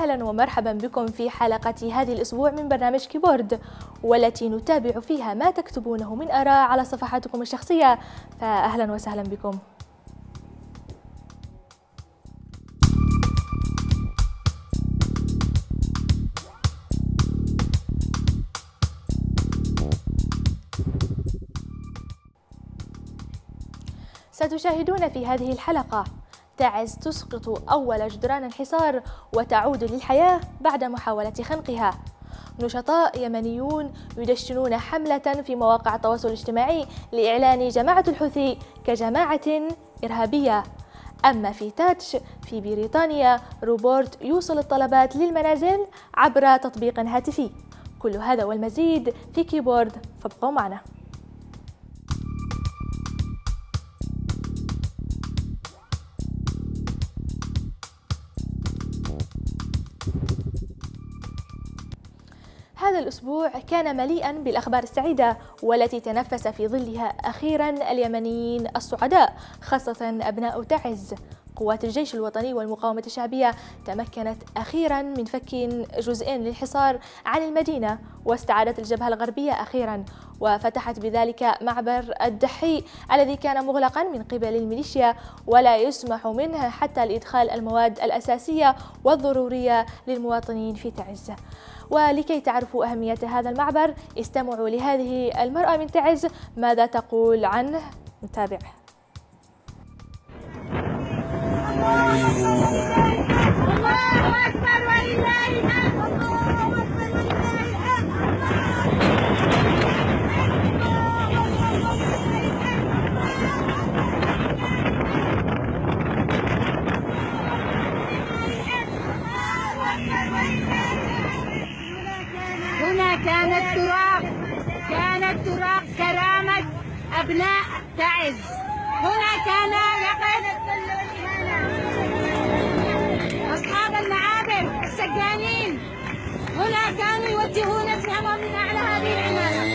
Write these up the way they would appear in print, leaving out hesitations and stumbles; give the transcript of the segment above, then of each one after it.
أهلا ومرحبا بكم في حلقة هذه الأسبوع من برنامج كيبورد، والتي نتابع فيها ما تكتبونه من آراء على صفحاتكم الشخصية، فأهلا وسهلا بكم. ستشاهدون في هذه الحلقة تعز تسقط أول جدران الحصار وتعود للحياة بعد محاولة خنقها. نشطاء يمنيون يدشنون حملة في مواقع التواصل الاجتماعي لإعلان جماعة الحوثي كجماعة إرهابية. أما في تاتش في بريطانيا روبوت يوصل الطلبات للمنازل عبر تطبيق هاتفي. كل هذا والمزيد في كيبورد، فابقوا معنا. هذا الأسبوع كان مليئا بالأخبار السعيدة والتي تنفس في ظلها أخيرا اليمنيين السعداء، خاصة أبناء تعز. قوات الجيش الوطني والمقاومة الشعبية تمكنت أخيرا من فك جزئين للحصار عن المدينة، واستعادت الجبهة الغربية أخيرا، وفتحت بذلك معبر الدحي الذي كان مغلقا من قبل الميليشيا ولا يسمح منه حتى لإدخال المواد الأساسية والضرورية للمواطنين في تعز. ولكي تعرفوا أهمية هذا المعبر استمعوا لهذه المرأة من تعز ماذا تقول عنه. نتابع. الله أكبر ولله الحمد. هنا كانت تراق كرامة أبناء تعز. هنا كان يقف أصحاب المعابر السجانين، هنا كانوا يوجهون سهمهم من أعلى هذه العمارة،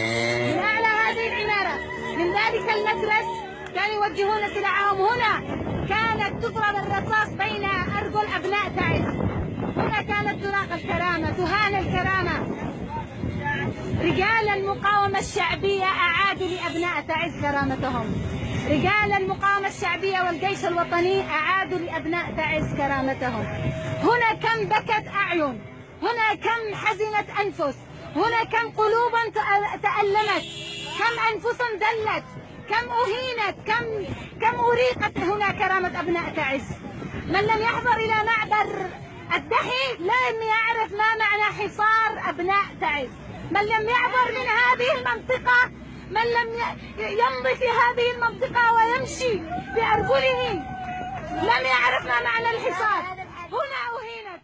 من ذلك المدرس كانوا يوجهون سلاحهم. هنا كانت تضرب الرصاص بين أرجل أبناء تعز. هنا كانت تراق الكرامة، تهان الكرامة. رجال المقاومة الشعبية أعادوا لأبناء تعز كرامتهم. رجال المقاومة الشعبية والجيش الوطني أعادوا لأبناء تعز كرامتهم. هنا كم بكت أعين، هنا كم حزنت أنفس، هنا كم قلوبا تألمت، كم أنفس دلت، كم أهينت، كم أريقت. هنا كرامة أبناء تعز. من لم يحضر إلى معبر الدحي لم يعرف ما معنى حصار أبناء تعز. من لم يعبر من هذه المنطقة، من لم يمضي في هذه المنطقة ويمشي بأرجله لم يعرف ما معنى الحصار. هنا أهينت.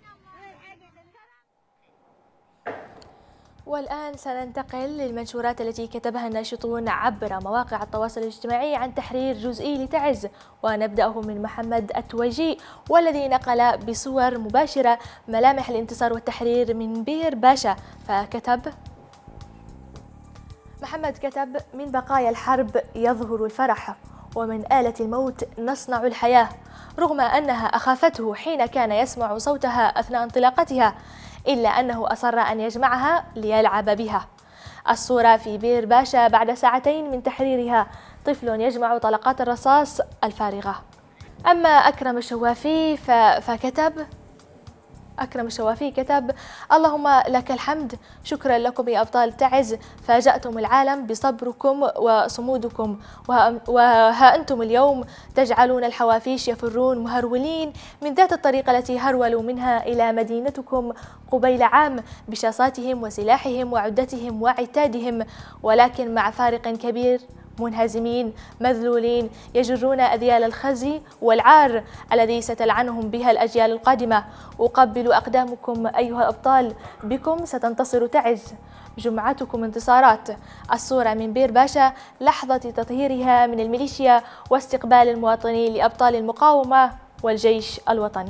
والآن سننتقل للمنشورات التي كتبها الناشطون عبر مواقع التواصل الاجتماعي عن تحرير جزئي لتعز، ونبدأه من محمد التويجي والذي نقل بصور مباشرة ملامح الانتصار والتحرير من بير باشا. فكتب محمد كتب: من بقايا الحرب يظهر الفرح، ومن آلة الموت نصنع الحياة. رغم أنها أخافته حين كان يسمع صوتها أثناء انطلاقتها، إلا أنه أصر أن يجمعها ليلعب بها. الصورة في بير باشا بعد ساعتين من تحريرها، طفل يجمع طلقات الرصاص الفارغة. أما أكرم الشوافي كتب: اللهم لك الحمد، شكرا لكم يا أبطال تعز، فاجأتم العالم بصبركم وصمودكم، وها أنتم اليوم تجعلون الحوافيش يفرون مهرولين من ذات الطريقة التي هرولوا منها إلى مدينتكم قبيل عام بشاصاتهم وسلاحهم وعدتهم وعتادهم، ولكن مع فارق كبير، منهزمين مذلولين يجرون أذيال الخزي والعار الذي ستلعنهم بها الأجيال القادمة. أقبل أقدامكم أيها الأبطال، بكم ستنتصر تعز، جمعتكم انتصارات. الصورة من بير باشا لحظة تطهيرها من الميليشيا واستقبال المواطنين لأبطال المقاومة والجيش الوطني.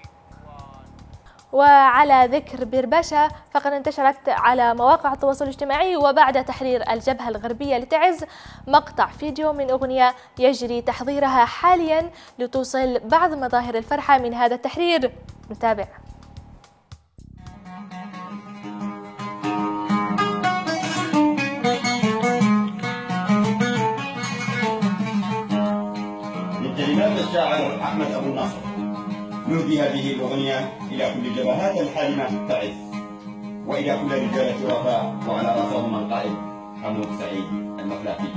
وعلى ذكر بير باشا، فقد انتشرت على مواقع التواصل الاجتماعي وبعد تحرير الجبهة الغربية لتعز مقطع فيديو من أغنية يجري تحضيرها حاليا لتوصل بعض مظاهر الفرحة من هذا التحرير. نتابع. الشاعر أحمد أبو الناصر نهدي هذه الأغنية إلى كل الجبهات الحالمة تعز، وإلى كل رجالة وفاء، وعلى رأسهم القائد حمود سعيد المفلاحي.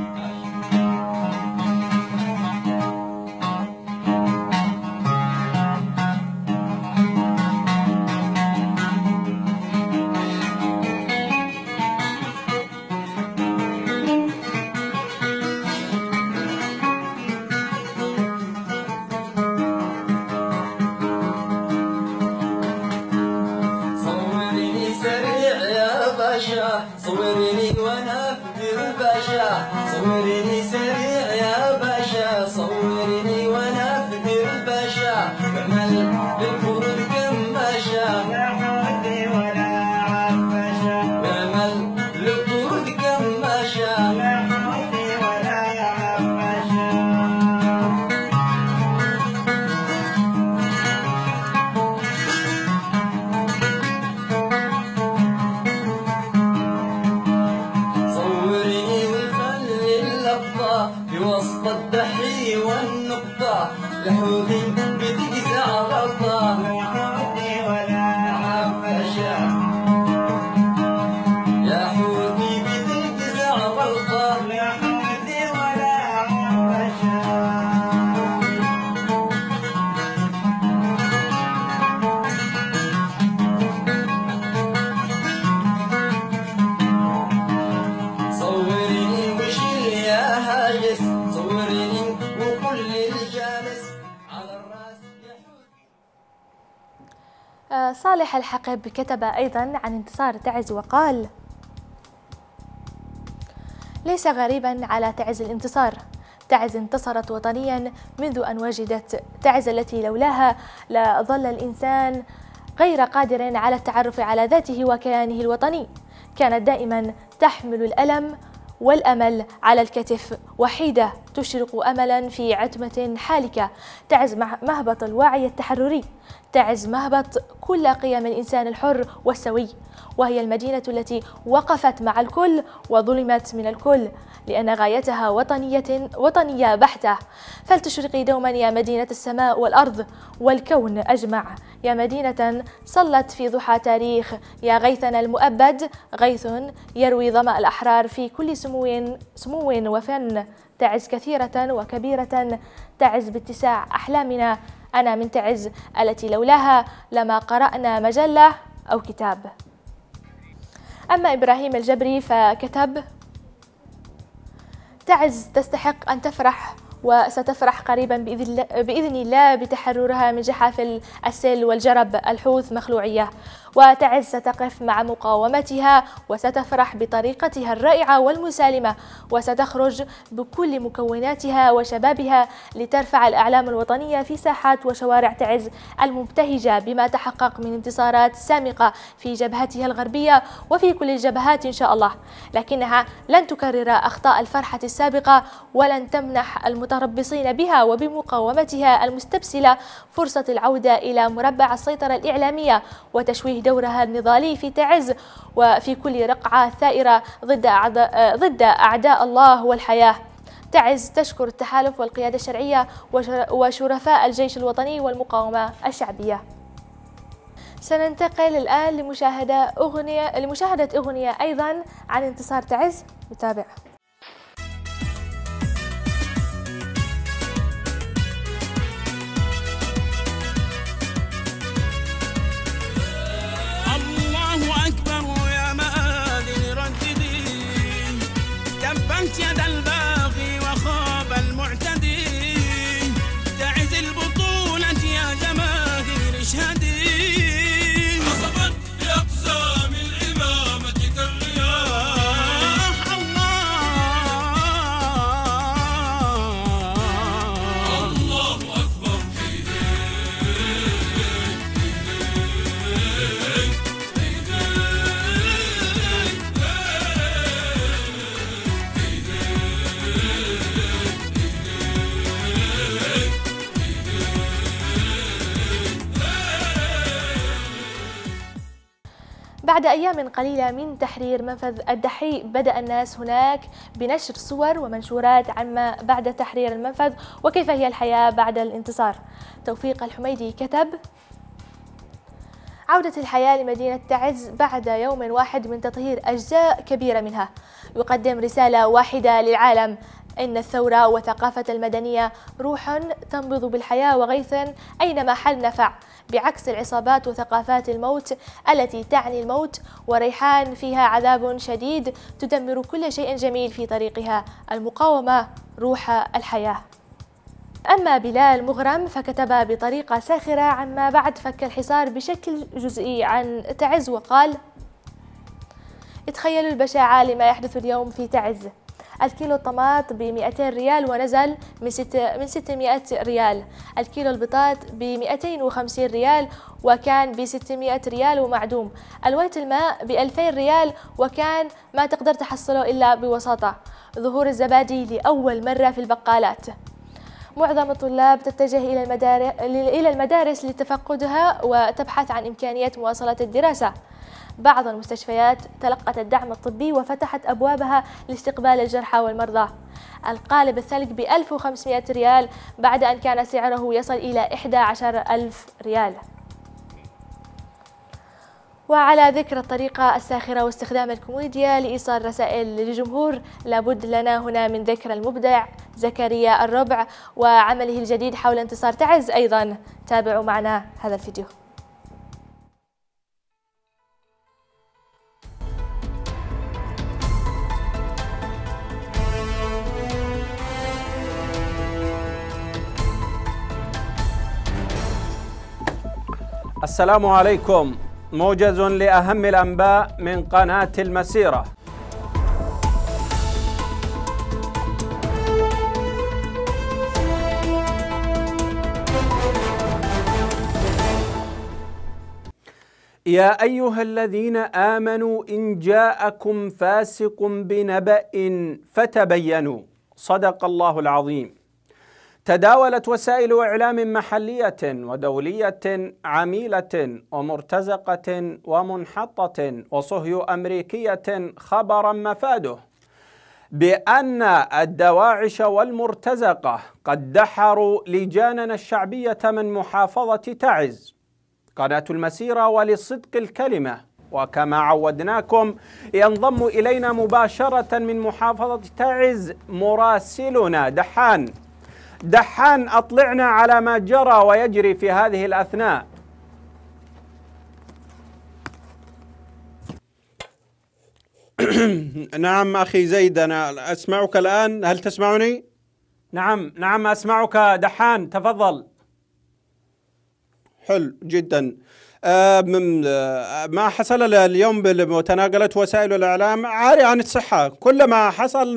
صوريني وانا في الباشا، صوريني سريع يا باشا، صوريني وانا في الباشا، بعمل بالفرود كماشا، لا حودي ولا عفاشا، بعمل بالفرود كماشا، لا حودي ولا عفاشا. في وسط الدحي والنقطة لحوذي بتجزع غلطة، لا حوذي ولا عفشة، يا حوذي بتجزع غلطة، لا حوذي ولا عفشة. صوريني وشيل يا هاجس، صوريني وكل الجالس على الراس يحوذ. صالح الحقب كتب أيضا عن انتصار تعز وقال: ليس غريبا على تعز الانتصار، تعز انتصرت وطنيا منذ أن وجدت، تعز التي لولاها لظل الإنسان غير قادر على التعرف على ذاته وكيانه الوطني. كانت دائما تحمل الألم والأمل على الكتف، وحيدة تشرق أملا في عتمة حالكة. تعز مهبط الوعي التحرري، تعز مهبط كل قيم الإنسان الحر والسوي، وهي المدينة التي وقفت مع الكل وظلمت من الكل، لأن غايتها وطنية بحتة. فلتشرقي دوما يا مدينة السماء والأرض والكون أجمع، يا مدينة صلت في ضحى تاريخ، يا غيثنا المؤبد، غيث يروي ظمأ الأحرار في كل سمو وفن. تعز كثيرة وكبيرة، تعز باتساع أحلامنا. أنا من تعز التي لولاها لما قرأنا مجلة أو كتاب. أما إبراهيم الجبري فكتب: تعز تستحق أن تفرح وستفرح قريبا بإذن الله بتحررها من جحافل السيل والجرب الحوث مخلوعية، وتعز ستقف مع مقاومتها وستفرح بطريقتها الرائعة والمسالمة، وستخرج بكل مكوناتها وشبابها لترفع الأعلام الوطنية في ساحات وشوارع تعز المبتهجة بما تحقق من انتصارات سامقة في جبهتها الغربية وفي كل الجبهات إن شاء الله، لكنها لن تكرر أخطاء الفرحة السابقة، ولن تمنح المتربصين بها وبمقاومتها المستبسلة فرصة العودة إلى مربع السيطرة الإعلامية وتشويه دورها النضالي في تعز وفي كل رقعة ثائرة ضد أعداء الله والحياة. تعز تشكر التحالف والقيادة الشرعية وشرفاء الجيش الوطني والمقاومة الشعبية. سننتقل الآن لمشاهدة أغنية أيضا عن انتصار تعز. نتابع. يد الباغي وخاب المعتدي، تعز البطولة يا جماهير اشهدي، عصفت بأقسام الإمامة كالرياح. الله بعد أيام قليلة من تحرير منفذ الدحي بدأ الناس هناك بنشر صور ومنشورات عما بعد تحرير المنفذ وكيف هي الحياة بعد الانتصار. توفيق الحميدي كتب: عودة الحياة لمدينة تعز بعد يوم واحد من تطهير أجزاء كبيرة منها يقدم رسالة واحدة للعالم: إن الثورة وثقافة المدنية روح تنبض بالحياة وغيث أينما حل نفع، بعكس العصابات وثقافات الموت التي تعني الموت، وريحان فيها عذاب شديد تدمر كل شيء جميل في طريقها. المقاومة روح الحياة. أما بلال مغرم فكتب بطريقة ساخرة عما بعد فك الحصار بشكل جزئي عن تعز وقال: اتخيلوا البشاعة لما يحدث اليوم في تعز. الكيلو الطماط ب 200 ريال ونزل من 600 ريال. الكيلو البطاط ب 250 ريال وكان ب 600 ريال ومعدوم. الويت الماء ب 2000 ريال وكان ما تقدر تحصله إلا بوساطة. ظهور الزبادي لأول مرة في البقالات. معظم الطلاب تتجه إلى المدارس لتفقدها وتبحث عن إمكانية مواصلة الدراسة. بعض المستشفيات تلقت الدعم الطبي وفتحت أبوابها لاستقبال الجرحى والمرضى. القالب الثلج ب 1500 ريال بعد أن كان سعره يصل إلى 11,000 ريال. وعلى ذكر الطريقة الساخرة واستخدام الكوميديا لإيصال رسائل للجمهور، لابد لنا هنا من ذكر المبدع زكريا الربع وعمله الجديد حول انتصار تعز أيضا. تابعوا معنا هذا الفيديو. السلام عليكم. موجز لأهم الأنباء من قناة المسيرة. يا أيها الذين آمنوا إن جاءكم فاسق بنبأ فتبينوا. صدق الله العظيم. تداولت وسائل إعلام محلية ودولية عميلة ومرتزقة ومنحطة وصهيو أمريكية خبرا مفاده بأن الدواعش والمرتزقة قد دحروا لجاننا الشعبية من محافظة تعز. قناة المسيرة ولصدق الكلمة وكما عودناكم ينضم إلينا مباشرة من محافظة تعز مراسلنا دحان أطلعنا على ما جرى ويجري في هذه الأثناء. نعم أخي زيد، أنا أسمعك الآن، هل تسمعني؟ نعم أسمعك دحان، تفضل. حلو جدا. ما حصل اليوم بتناقلت وسائل الإعلام عاري عن الصحة. كل ما حصل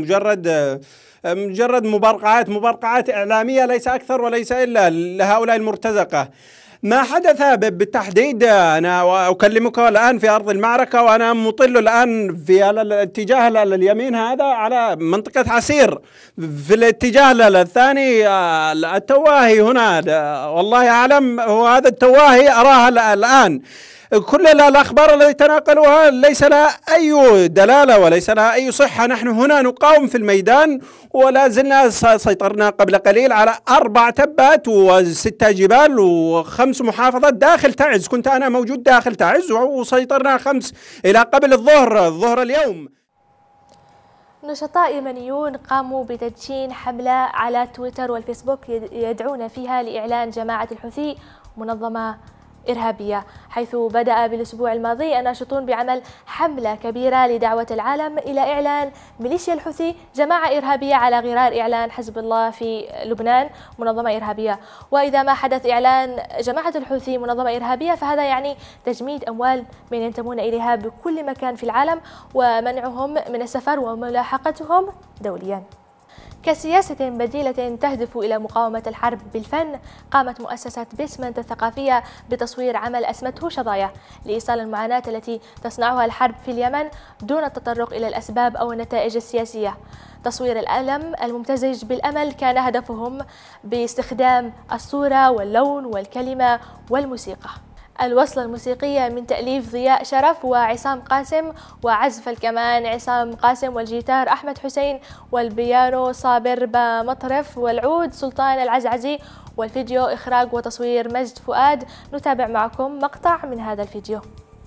مجرد مبرقعات إعلامية ليس أكثر وليس إلا لهؤلاء المرتزقة. ما حدث بالتحديد، أنا أكلمك الآن في أرض المعركة وأنا مطل الآن في الاتجاه اليمين هذا على منطقة عسير، في الاتجاه الثاني التواهي هنا، والله أعلم هو هذا التواهي أراها الآن. كل الأخبار التي تناقلوها ليس لها أي دلالة وليس لها أي صحة. نحن هنا نقاوم في الميدان ولا زلنا سيطرنا قبل قليل على 4 تبات و6 جبال و5 محافظات داخل تعز. كنت أنا موجود داخل تعز وسيطرنا 5 إلى قبل الظهر اليوم. نشطاء يمنيون قاموا بتدشين حملة على تويتر والفيسبوك يدعون فيها لإعلان جماعة الحوثي منظمة إرهابية، حيث بدأ بالأسبوع الماضي الناشطون بعمل حملة كبيرة لدعوة العالم إلى إعلان ميليشيا الحوثي جماعة إرهابية على غرار إعلان حزب الله في لبنان منظمة إرهابية. وإذا ما حدث إعلان جماعة الحوثي منظمة إرهابية فهذا يعني تجميد أموال من ينتمون إليها بكل مكان في العالم ومنعهم من السفر وملاحقتهم دوليا. كسياسة بديلة تهدف إلى مقاومة الحرب بالفن، قامت مؤسسة بيسمنت الثقافية بتصوير عمل أسمته شظايا لإيصال المعاناة التي تصنعها الحرب في اليمن دون التطرق إلى الأسباب أو النتائج السياسية. تصوير الألم الممتزج بالأمل كان هدفهم باستخدام الصورة واللون والكلمة والموسيقى. الوصلة الموسيقية من تأليف ضياء شرف وعصام قاسم، وعزف الكمان عصام قاسم، والجيتار أحمد حسين، والبيانو صابر بمطرف، والعود سلطان العزعزي، والفيديو إخراج وتصوير مجد فؤاد. نتابع معكم مقطع من هذا الفيديو.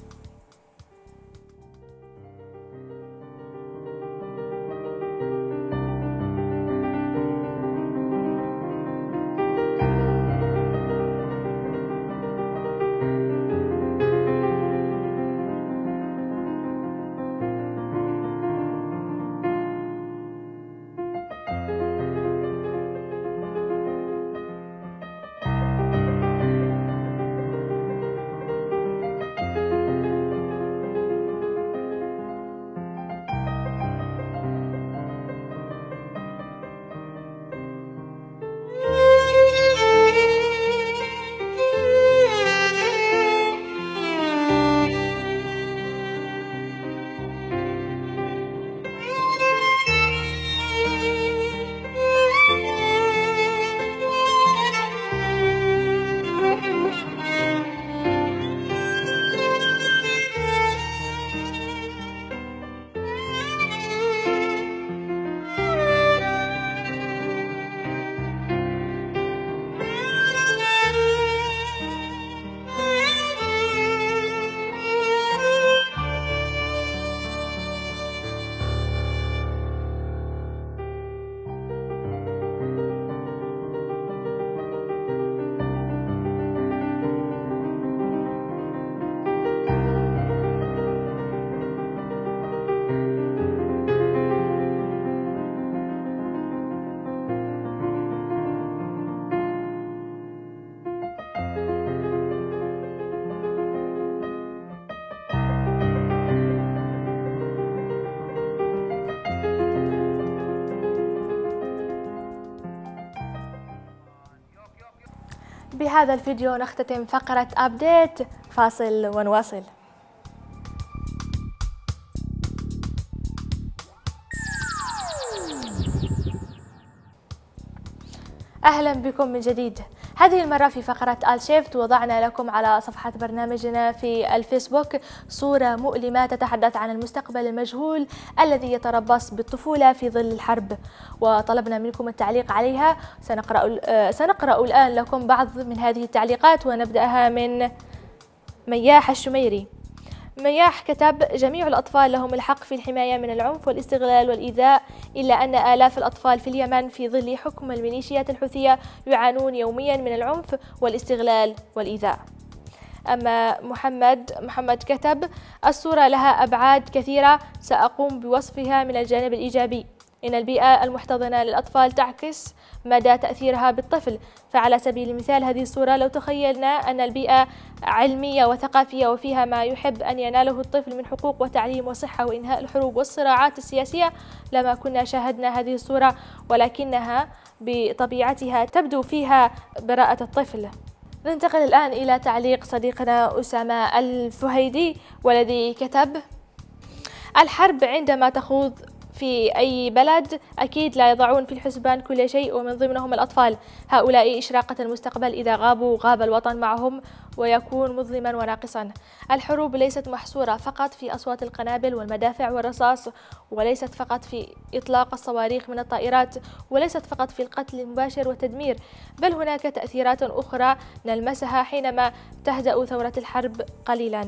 بهذا الفيديو نختتم فقرة أبديت. فاصل ونواصل. أهلا بكم من جديد. هذه المرة في فقرة آل شيفت وضعنا لكم على صفحة برنامجنا في الفيسبوك صورة مؤلمة تتحدث عن المستقبل المجهول الذي يتربص بالطفولة في ظل الحرب، وطلبنا منكم التعليق عليها. سنقرأ الآن لكم بعض من هذه التعليقات، ونبدأها من مياح الشميري. مياح كتب: جميع الأطفال لهم الحق في الحماية من العنف والاستغلال والإيذاء، إلا أن آلاف الأطفال في اليمن في ظل حكم الميليشيات الحوثية يعانون يوميا من العنف والاستغلال والإيذاء. أما محمد كتب: الصورة لها أبعاد كثيرة سأقوم بوصفها من الجانب الإيجابي. إن البيئة المحتضنة للأطفال تعكس مدى تأثيرها بالطفل، فعلى سبيل المثال هذه الصورة لو تخيلنا أن البيئة علمية وثقافية وفيها ما يحب أن يناله الطفل من حقوق وتعليم وصحة وإنهاء الحروب والصراعات السياسية لما كنا شاهدنا هذه الصورة، ولكنها بطبيعتها تبدو فيها براءة الطفل. ننتقل الآن إلى تعليق صديقنا أسامة الفهيدي، والذي كتب: الحرب عندما تخوض في أي بلد أكيد لا يضعون في الحسبان كل شيء ومن ضمنهم الأطفال. هؤلاء إشراقة المستقبل، إذا غابوا غاب الوطن معهم ويكون مظلما وناقصا. الحروب ليست محصورة فقط في أصوات القنابل والمدافع والرصاص، وليست فقط في إطلاق الصواريخ من الطائرات، وليست فقط في القتل المباشر والتدمير، بل هناك تأثيرات أخرى نلمسها حينما تهدأ ثورة الحرب قليلا.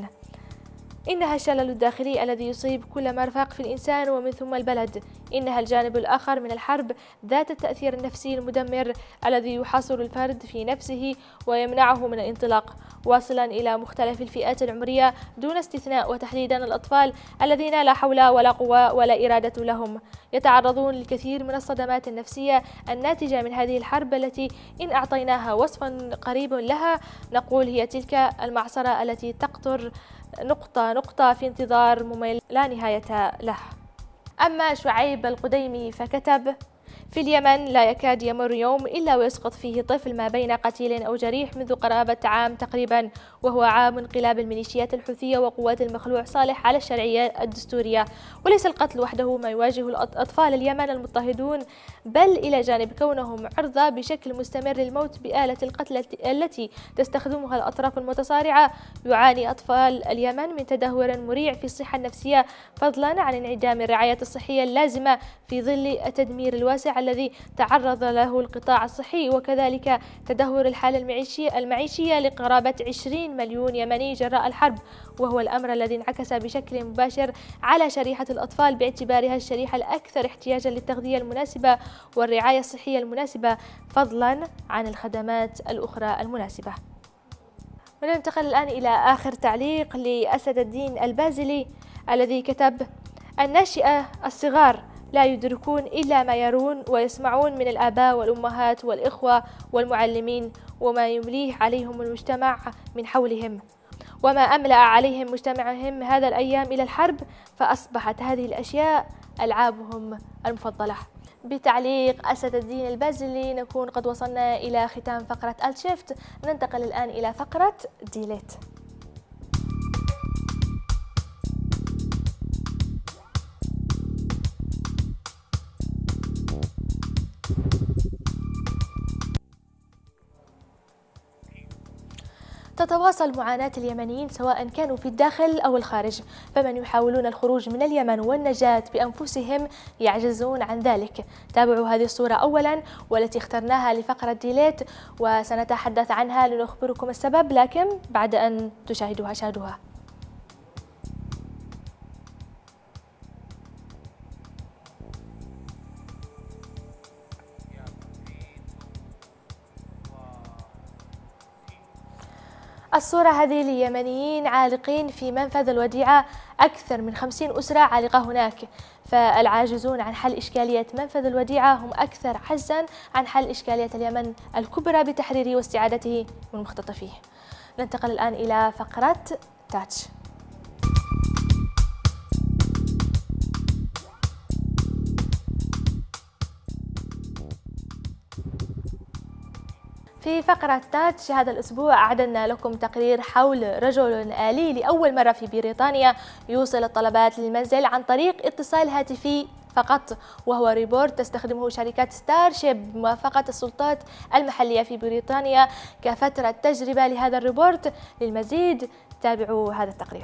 إنها الشلل الداخلي الذي يصيب كل مرفق في الإنسان ومن ثم البلد. إنها الجانب الآخر من الحرب ذات التأثير النفسي المدمر الذي يحاصر الفرد في نفسه ويمنعه من الانطلاق، واصلا إلى مختلف الفئات العمرية دون استثناء، وتحديدا الأطفال الذين لا حول ولا قوة ولا إرادة لهم، يتعرضون للكثير من الصدمات النفسية الناتجة من هذه الحرب، التي إن أعطيناها وصفا قريب لها نقول هي تلك المعصرة التي تقطر نقطة نقطة في انتظار ممل لا نهاية له. أما شعيب القديمي فكتب: في اليمن لا يكاد يمر يوم إلا ويسقط فيه طفل ما بين قتيل أو جريح منذ قرابة عام تقريبا، وهو عام انقلاب الميليشيات الحوثية وقوات المخلوع صالح على الشرعية الدستورية. وليس القتل وحده ما يواجه الأطفال اليمن المضطهدون، بل إلى جانب كونهم عرضة بشكل مستمر للموت بآلة القتل التي تستخدمها الأطراف المتصارعة، يعاني أطفال اليمن من تدهور مريع في الصحة النفسية، فضلا عن انعدام الرعاية الصحية اللازمة في ظل التدمير الواسع الذي تعرض له القطاع الصحي، وكذلك تدهور الحالة المعيشية لقرابة 20 مليون يمني جراء الحرب، وهو الأمر الذي انعكس بشكل مباشر على شريحة الأطفال باعتبارها الشريحة الأكثر احتياجا للتغذية المناسبة والرعاية الصحية المناسبة، فضلا عن الخدمات الأخرى المناسبة. وننتقل الآن إلى آخر تعليق لأسد الدين البازلي الذي كتب: الناشئة الصغار لا يدركون إلا ما يرون ويسمعون من الآباء والأمهات والإخوة والمعلمين وما يمليه عليهم المجتمع من حولهم، وما أملأ عليهم مجتمعهم هذا الأيام إلى الحرب، فأصبحت هذه الأشياء ألعابهم المفضلة. بتعليق أسد الدين البازلي نكون قد وصلنا إلى ختام فقرة الشيفت. ننتقل الآن إلى فقرة ديليت. تتواصل معاناة اليمنيين سواء كانوا في الداخل أو الخارج، فمن يحاولون الخروج من اليمن والنجاة بأنفسهم يعجزون عن ذلك. تابعوا هذه الصورة أولا والتي اخترناها لفقرة ديليت، وسنتحدث عنها لنخبركم السبب، لكن بعد أن تشاهدوها. شاهدوها. الصورة هذه ليمنيين عالقين في منفذ الوديعة، أكثر من 50 أسرة عالقة هناك، فالعاجزون عن حل إشكالية منفذ الوديعة هم أكثر عجزا عن حل إشكالية اليمن الكبرى بتحريره واستعادته من مختطفيه. ننتقل الآن إلى فقرة تاتش. في فقرة تاتش هذا الأسبوع أعددنا لكم تقرير حول رجل آلي لأول مرة في بريطانيا يوصل الطلبات للمنزل عن طريق اتصال هاتفي فقط، وهو ريبورت تستخدمه شركة ستارشيب بموافقة السلطات المحلية في بريطانيا كفترة تجربة لهذا الريبورت. للمزيد تابعوا هذا التقرير.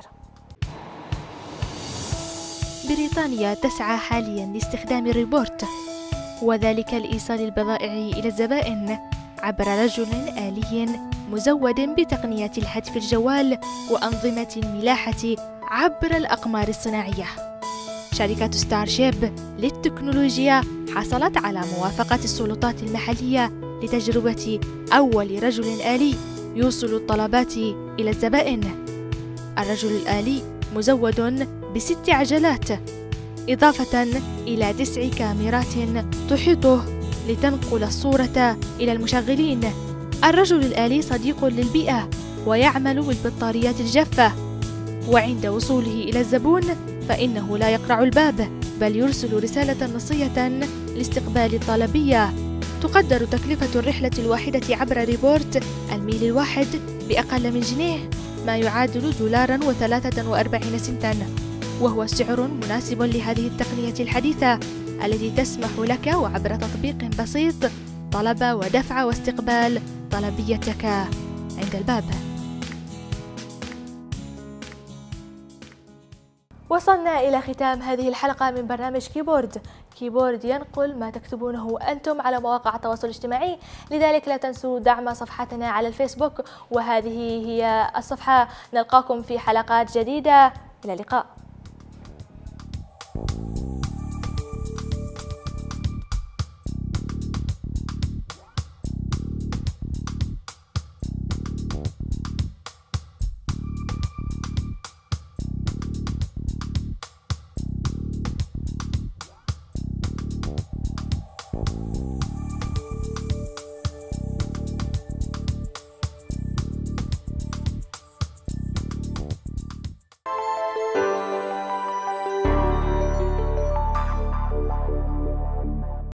بريطانيا تسعى حاليا لاستخدام الريبورت، وذلك لإيصال البضائع إلى الزبائن عبر رجل آلي مزود بتقنية الهاتف الجوال وأنظمة الملاحة عبر الأقمار الصناعية. شركة ستارشيب للتكنولوجيا حصلت على موافقة السلطات المحلية لتجربة أول رجل آلي يوصل الطلبات إلى الزبائن. الرجل الآلي مزود ب6 عجلات، إضافة إلى 9 كاميرات تحيطه لتنقل الصورة إلى المشغلين. الرجل الآلي صديق للبيئة ويعمل بالبطاريات الجافة، وعند وصوله إلى الزبون فإنه لا يقرع الباب بل يرسل رسالة نصية لاستقبال الطلبية. تقدر تكلفة الرحلة الواحدة عبر ريبورت الميل الواحد بأقل من جنيه، ما يعادل $43 وهو سعر مناسب لهذه التقنية الحديثة التي تسمح لك وعبر تطبيق بسيط طلب ودفع واستقبال طلبيتك عند الباب. وصلنا إلى ختام هذه الحلقة من برنامج كيبورد. كيبورد ينقل ما تكتبونه أنتم على مواقع التواصل الاجتماعي، لذلك لا تنسوا دعم صفحتنا على الفيسبوك، وهذه هي الصفحة. نلقاكم في حلقات جديدة، إلى اللقاء.